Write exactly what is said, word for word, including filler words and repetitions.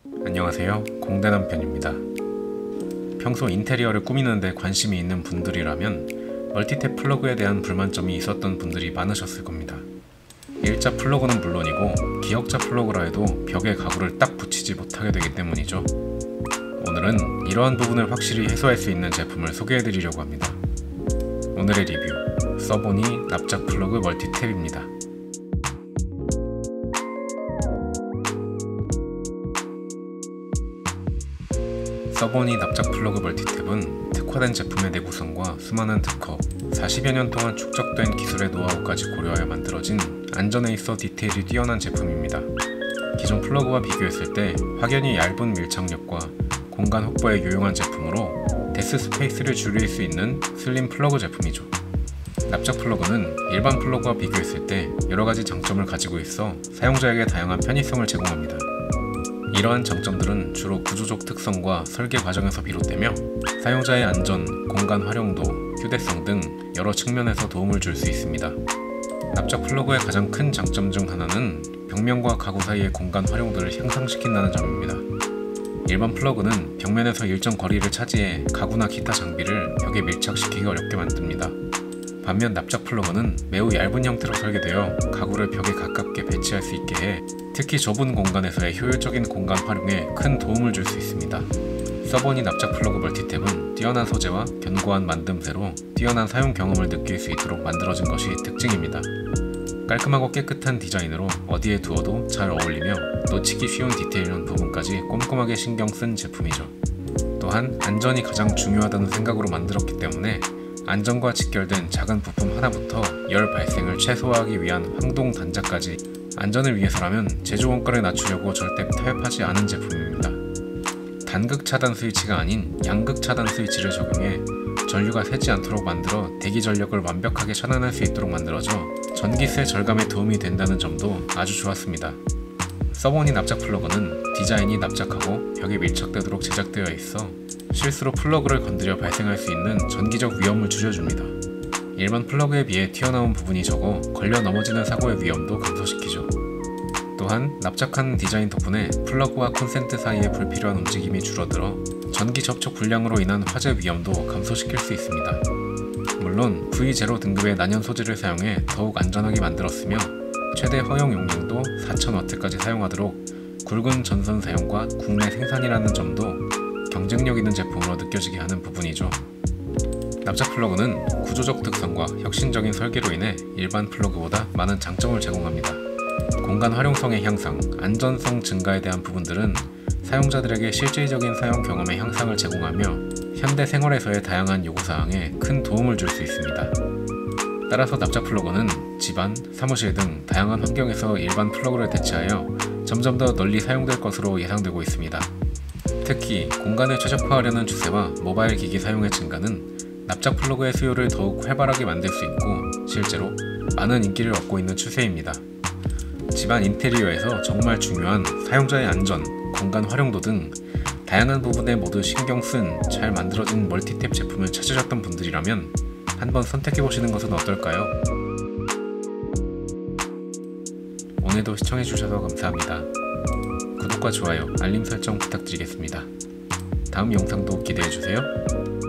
안녕하세요, 공대남편입니다. 평소 인테리어를 꾸미는데 관심이 있는 분들이라면 멀티탭 플러그에 대한 불만점이 있었던 분들이 많으셨을 겁니다. 일자 플러그는 물론이고 기역자 플러그라 해도 벽에 가구를 딱 붙이지 못하게 되기 때문이죠. 오늘은 이러한 부분을 확실히 해소할 수 있는 제품을 소개해드리려고 합니다. 오늘의 리뷰, 서보니 납작 플러그 멀티탭입니다. 서보니 납작 플러그 멀티탭은 특화된 제품의 내구성과 수많은 특허, 사십여 년 동안 축적된 기술의 노하우까지 고려하여 만들어진 안전에 있어 디테일이 뛰어난 제품입니다. 기존 플러그와 비교했을 때 확연히 얇은 밀착력과 공간 확보에 유용한 제품으로 데스 스페이스를 줄일 수 있는 슬림 플러그 제품이죠. 납작 플러그는 일반 플러그와 비교했을 때 여러가지 장점을 가지고 있어 사용자에게 다양한 편의성을 제공합니다. 이러한 장점들은 주로 구조적 특성과 설계 과정에서 비롯되며 사용자의 안전, 공간 활용도, 휴대성 등 여러 측면에서 도움을 줄 수 있습니다. 납작 플러그의 가장 큰 장점 중 하나는 벽면과 가구 사이의 공간 활용도를 향상시킨다는 점입니다. 일반 플러그는 벽면에서 일정 거리를 차지해 가구나 기타 장비를 벽에 밀착시키기 어렵게 만듭니다. 반면 납작 플러그는 매우 얇은 형태로 설계되어 가구를 벽에 가깝게 배치할 수 있게 해 특히 좁은 공간에서의 효율적인 공간 활용에 큰 도움을 줄 수 있습니다. 서보니 납작 플러그 멀티탭은 뛰어난 소재와 견고한 만듦새로 뛰어난 사용 경험을 느낄 수 있도록 만들어진 것이 특징입니다. 깔끔하고 깨끗한 디자인으로 어디에 두어도 잘 어울리며 놓치기 쉬운 디테일한 부분까지 꼼꼼하게 신경 쓴 제품이죠. 또한 안전이 가장 중요하다는 생각으로 만들었기 때문에 안전과 직결된 작은 부품 하나부터 열 발생을 최소화하기 위한 황동 단자까지 안전을 위해서라면 제조 원가를 낮추려고 절대 타협하지 않은 제품입니다. 단극 차단 스위치가 아닌 양극 차단 스위치를 적용해 전류가 새지 않도록 만들어 대기 전력을 완벽하게 차단할 수 있도록 만들어져 전기세 절감에 도움이 된다는 점도 아주 좋았습니다. 서보니 납작 플러그는 디자인이 납작하고 벽에 밀착되도록 제작되어 있어 실수로 플러그를 건드려 발생할 수 있는 전기적 위험을 줄여줍니다. 일반 플러그에 비해 튀어나온 부분이 적어 걸려 넘어지는 사고의 위험도 감소시키죠. 또한 납작한 디자인 덕분에 플러그와 콘센트 사이의 불필요한 움직임이 줄어들어 전기 접촉 불량으로 인한 화재 위험도 감소시킬 수 있습니다. 물론 브이 제로 등급의 난연 소재를 사용해 더욱 안전하게 만들었으며 최대 허용 용량도 사천 와트까지 사용하도록 굵은 전선 사용과 국내 생산이라는 점도 경쟁력 있는 제품으로 느껴지게 하는 부분이죠. 납작 플러그는 구조적 특성과 혁신적인 설계로 인해 일반 플러그보다 많은 장점을 제공합니다. 공간 활용성의 향상, 안전성 증가에 대한 부분들은 사용자들에게 실질적인 사용 경험의 향상을 제공하며 현대 생활에서의 다양한 요구사항에 큰 도움을 줄 수 있습니다. 따라서 납작 플러그는 집안, 사무실 등 다양한 환경에서 일반 플러그를 대체하여 점점 더 널리 사용될 것으로 예상되고 있습니다. 특히 공간을 최적화하려는 추세와 모바일 기기 사용의 증가는 납작 플러그의 수요를 더욱 활발하게 만들 수 있고 실제로 많은 인기를 얻고 있는 추세입니다. 집안 인테리어에서 정말 중요한 사용자의 안전, 공간 활용도 등 다양한 부분에 모두 신경 쓴 잘 만들어진 멀티탭 제품을 찾으셨던 분들이라면 한번 선택해보시는 것은 어떨까요? 오늘도 시청해주셔서 감사합니다. 구독과 좋아요, 알림 설정 부탁드리겠습니다. 다음 영상도 기대해주세요.